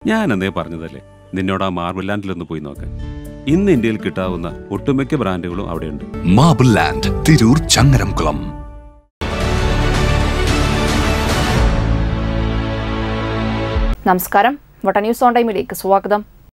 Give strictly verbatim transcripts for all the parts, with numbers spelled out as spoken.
ഞാൻ എന്നേ പറഞ്ഞതല്ലേ നിന്നോട് ആ മാർബിൾ ലാൻഡിലൊന്ന് പോയി നോക്കാൻ. ഇന്ന് ഇന്ത്യയിൽ കിട്ടാവുന്ന ഒട്ടുമിക്ക ബ്രാൻഡുകളും അവിടെയുണ്ട്. Marble land, Tirur, Changaramkulam. നമസ്കാരം, വട്ട ന്യൂസ് ഓൺ ടൈമിലേക്ക് സ്വാഗതം.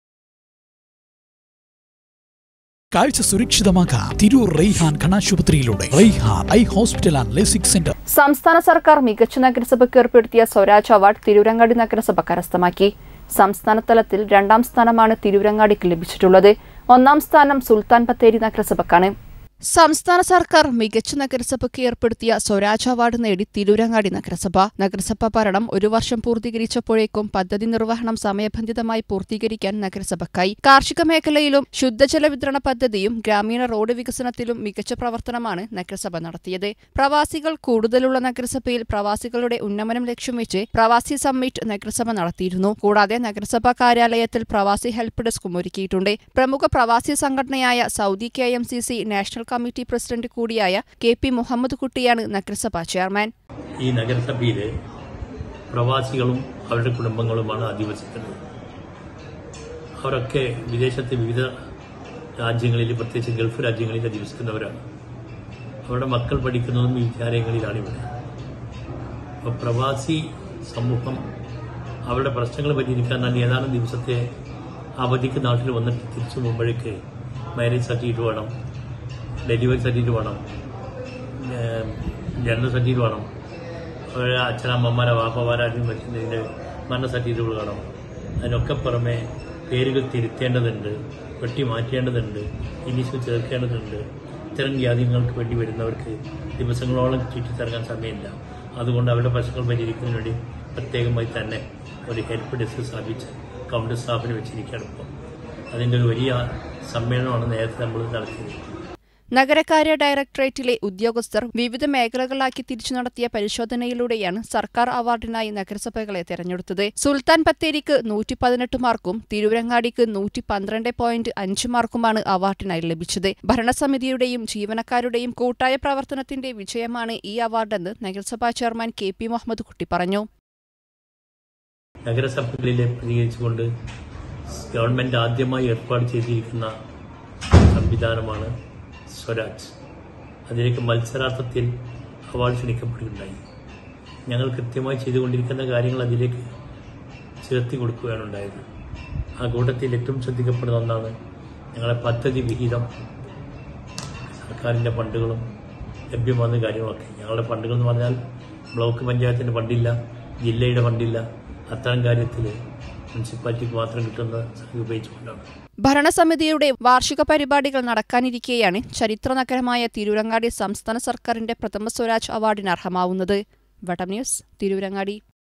കാഴ്ച സുരക്ഷിതമാക്കാൻ തിരൂർ റെയ്ഹാൻ കണ്ണാശുപത്രിയിലൂടെ Raihan eye hospital and LASIK centre. സംസ്ഥാന സർക്കാർ മികച്ച നഗരസഭയ്ക്ക് ഏർപ്പെടുത്തിയ സ്വരാജ് അവാർഡ് തിരൂരങ്ങാടി നഗരസഭ കരസ്ഥമാക്കി. സംസ്ഥാന തലത്തിൽ രണ്ടാം സ്ഥാനമാണ് തിരൂരങ്ങാടിക്ക് ലഭിച്ചിട്ടുള്ളത്. ഒന്നാം സ്ഥാനം സുൽത്താൻ ബത്തേരി നഗരസഭക്കാണ്. സംസ്ഥാന സർക്കാർ മികച്ച നഗരസഭയ്ക്ക് ഏർപ്പെടുത്തിയ സ്വരാജ് അവാർഡ് നേടി തിരൂരങ്ങാടി നഗരസഭ. നഗരസഭാ ഭരണം ഒരു വർഷം പൂർത്തീകരിച്ചപ്പോഴേക്കും പദ്ധതി നിർവഹണം സമയബന്ധിതമായി പൂർത്തീകരിക്കാൻ നഗരസഭയ്ക്കായി. കാർഷിക മേഖലയിലും ശുദ്ധജല വിതരണ പദ്ധതിയും ഗ്രാമീണ റോഡ് വികസനത്തിലും മികച്ച പ്രവർത്തനമാണ് നഗരസഭ നടത്തിയത്. പ്രവാസികൾ കൂടുതലുള്ള നഗരസഭയിൽ പ്രവാസികളുടെ ഉന്നമനം ലക്ഷ്യം വെച്ച് പ്രവാസി സമ്മിറ്റ് നഗരസഭ നടത്തിയിരുന്നു. കൂടാതെ നഗരസഭാ കാര്യാലയത്തിൽ പ്രവാസി ഹെൽപ്പ് ഡെസ്കും ഒരുക്കിയിട്ടുണ്ട്. പ്രമുഖ പ്രവാസി സംഘടനയായ Saudi K M C C national committee president കൂടിയായ കെ പി മുഹമ്മദ് കുട്ടിയാണ് നഗരസഭാ ചെയർമാൻ. ഈ നഗരസഭയിലെ പ്രവാസികളും അവരുടെ കുടുംബങ്ങളുമാണ് അധിവസിക്കുന്നത്. അവരൊക്കെ വിദേശത്തെ വിവിധ രാജ്യങ്ങളിൽ, പ്രത്യേകിച്ച് ഗൾഫ് രാജ്യങ്ങളിൽ അധിവസിക്കുന്നവരാണ്. അവരുടെ മക്കൾ പഠിക്കുന്നതും ഈ വിദ്യാലയങ്ങളിലാണ് ഇവിടെ. അപ്പോൾ പ്രവാസി സമൂഹം അവരുടെ പ്രശ്നങ്ങൾ പരിഹരിക്കാൻ തന്നെ ഏതാനും ദിവസത്തെ അവധിക്ക് നാട്ടിൽ വന്നിട്ട് തിരിച്ചു പോകുമ്പോഴേക്ക് മാരേജ് സർട്ടിഫിക്കറ്റ് വേണം, ഡെലിവറി സർട്ടിഫിക്കറ്റ് വേണം, ജനന സർട്ടിഫിക്കറ്റ് വേണം, അവരുടെ അച്ഛനമ്മമാരെ വാപ്പമാരും വെക്കുന്നതിൻ്റെ മരണ സർട്ടിഫിക്കറ്റുകൾ വേണം. അതിനൊക്കെ പുറമെ പേരുകൾ തിരുത്തേണ്ടതുണ്ട്, വെട്ടി മാറ്റേണ്ടതുണ്ട്, ഇനീഷ്യൽ ചേർക്കേണ്ടതുണ്ട്. ഇത്തരം യാതിങ്ങൾക്ക് വേണ്ടി വരുന്നവർക്ക് ദിവസങ്ങളോളം ചുറ്റിത്തിറങ്ങാൻ സമയമില്ല. അതുകൊണ്ട് അവരുടെ പ്രശ്നങ്ങൾ പരിഹരിക്കുന്നതിന് വേണ്ടി പ്രത്യേകമായി തന്നെ ഒരു ഹെൽപ്പ് ഡെസ്ക് സ്ഥാപിച്ച് കൗണ്ടർ സ്റ്റാഫിന് വെച്ചിരിക്കുകയാണ്. ഇപ്പോൾ അതിൻ്റെ ഒരു വലിയ സമ്മേളനമാണ് നേരത്തെ നമ്മൾ നടത്തിയത്. നഗരകാര്യ ഡയറക്ടറേറ്റിലെ ഉദ്യോഗസ്ഥർ വിവിധ മേഖലകളാക്കി തിരിച്ചു നടത്തിയ പരിശോധനയിലൂടെയാണ് സർക്കാർ അവാർഡിനായി നഗരസഭകളെ തെരഞ്ഞെടുത്തത്. സുൽത്താൻ ബത്തേരിക്ക് നൂറ്റി പതിനെട്ട് മാർക്കും തിരൂരങ്ങാടിക്ക് നൂറ്റി പന്ത്രണ്ട് പോയിന്റ് അഞ്ച് മാർക്കുമാണ് അവാർഡിനായി ലഭിച്ചത്. ഭരണസമിതിയുടെയും ജീവനക്കാരുടെയും കൂട്ടായ പ്രവർത്തനത്തിന്റെ വിജയമാണ് ഈ അവാർഡെന്ന് നഗരസഭാ ചെയർമാൻ കെ പി മുഹമ്മദ് കുട്ടി പറഞ്ഞു. നഗരസഭകളിലെ പ്രതികരിച്ചുകൊണ്ട് ഗവൺമെന്റ് ആദ്യമായി ഏർപ്പാട് ചെയ്തിരിക്കുന്ന സംവിധാനമാണ് സ്വരാജ്. അതിലേക്ക് മത്സരാർത്ഥത്തിൽ അവാർഡ് ക്ഷണിക്കപ്പെടുകയുണ്ടായി. ഞങ്ങൾ കൃത്യമായി ചെയ്തുകൊണ്ടിരിക്കുന്ന കാര്യങ്ങൾ അതിലേക്ക് ചേർത്തി കൊടുക്കുകയാണ് ഉണ്ടായത്. ആ കൂട്ടത്തിൽ ഏറ്റവും ശ്രദ്ധിക്കപ്പെടുന്ന ഒന്നാണ് ഞങ്ങളുടെ പദ്ധതി വിഹിതം, സർക്കാരിൻ്റെ ഫണ്ടുകളും ലഭ്യമാകുന്ന കാര്യങ്ങളൊക്കെ. ഞങ്ങളുടെ ഫണ്ടുകൾ എന്ന് പറഞ്ഞാൽ ബ്ലോക്ക് പഞ്ചായത്തിൻ്റെ ഫണ്ടില്ല, ജില്ലയുടെ ഫണ്ടില്ല. അത്തരം കാര്യത്തിൽ മുനിസിപ്പാലിറ്റിക്ക് മാത്രം കിട്ടുന്ന ഉപയോഗിച്ചുകൊണ്ടാണ്. ഭരണസമിതിയുടെ വാർഷിക പരിപാടികൾ നടക്കാനിരിക്കെയാണ് ചരിത്ര നഗരമായ തിരൂരങ്ങാടി സംസ്ഥാന സർക്കാരിന്റെ പ്രഥമ സ്വരാജ് അവാർഡിന് അർഹമാവുന്നത്. വട്ടം ന്യൂസ്, തിരൂരങ്ങാടി.